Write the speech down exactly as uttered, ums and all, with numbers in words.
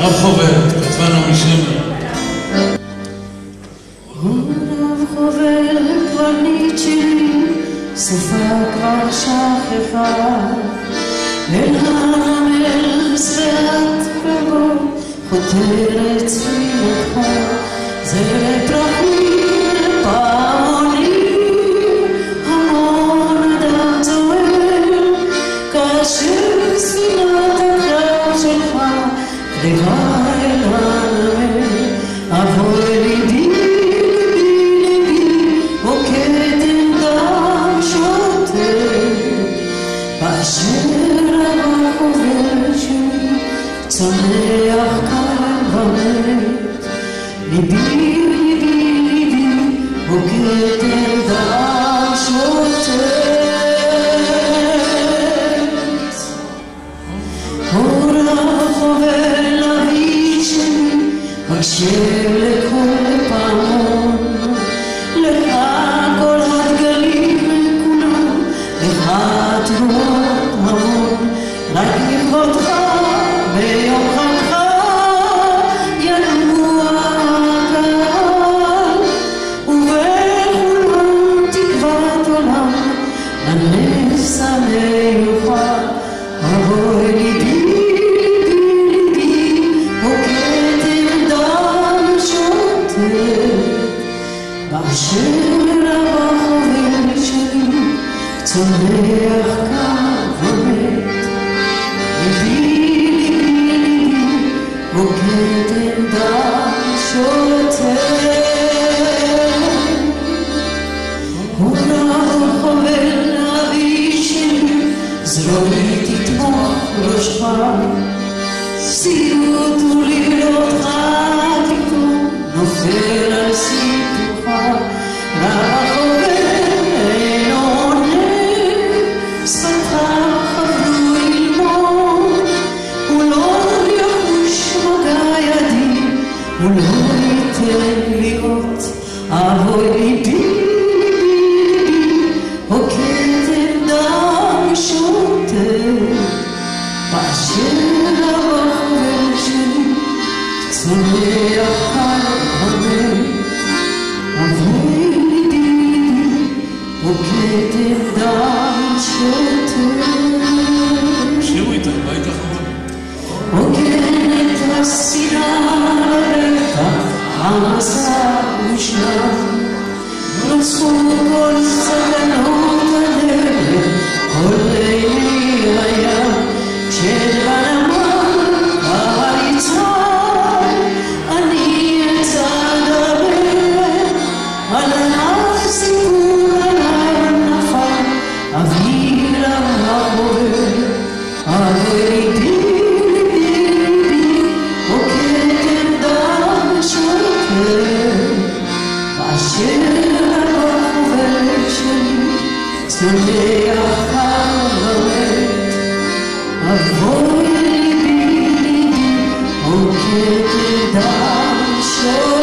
רב חובר, כתבה נעמי שמר. רב חובר קברניט שלי, סופה כבר שכחה, אל הנמל שפת קרבו, חותרת ספינתך, זה פרחים פעמונים, המון אדם צוער, כאשר ספינת הקרב שלך קרבה אל הנמל, אבוי ליבי אשר החובר שלי צונח כאן במת, ליבי ליבי ליבי בוקט אל דם שוטט. אור החובר לבי שלי הקשב לכל פעמון, לך כל הדגלים כולם, לך תרועות המון, רק לכבודך ביום חגך ינוע הקהל, ובכולם תקוות עולם לנס המיוחד. אבוי ליבי ליבי ליבי בוקט אל דם שוטט, באשר החובר שלי צונח כאן ומת, ליבי ליבי ליבי בוקט אל דם שוטט. אולי חובר לאבי שלי, זרועי תתמוך ראשך, סיוט ולבלותך פתאום נופל על סיפורך. רב החובר אינו עונה, שפתך חדרו ללמוד, הוא לא יחוש מגע ידי, הוא לא ייתן להיות. אבוי ליבי ליבי בוקט אל דם שוטט, באשר החובר שלי צונח כאן במת, אבוי ליבי ליבי בוקט אל דם שוטט. שירו איתה, מה ייקח המון? עוגנת השנאה לרקע, המסע הושלם, נוצחו כל סכנות הדרך, כל לילי הים, כשבנמל קהל יצחק, אני אצעד הברך, על הסיפור עליו נפל, אוויר החובר. אבוי ליבי ליבי ליבי בוקט אל דם שוטט, באשר החובר שלי צונח כאן במת, אבוי ליבי ליבי בוקט אל דם שוטט.